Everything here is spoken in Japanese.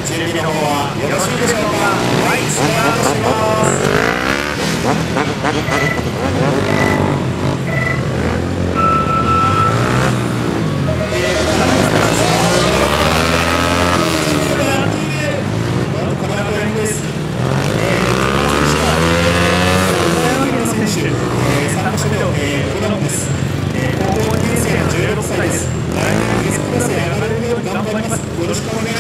準備の方はよろしいでしょうか。はい、スタートします。高校2年生の16歳です。来年 S クラスへ上がれるように頑張ります。よろしくお願いします。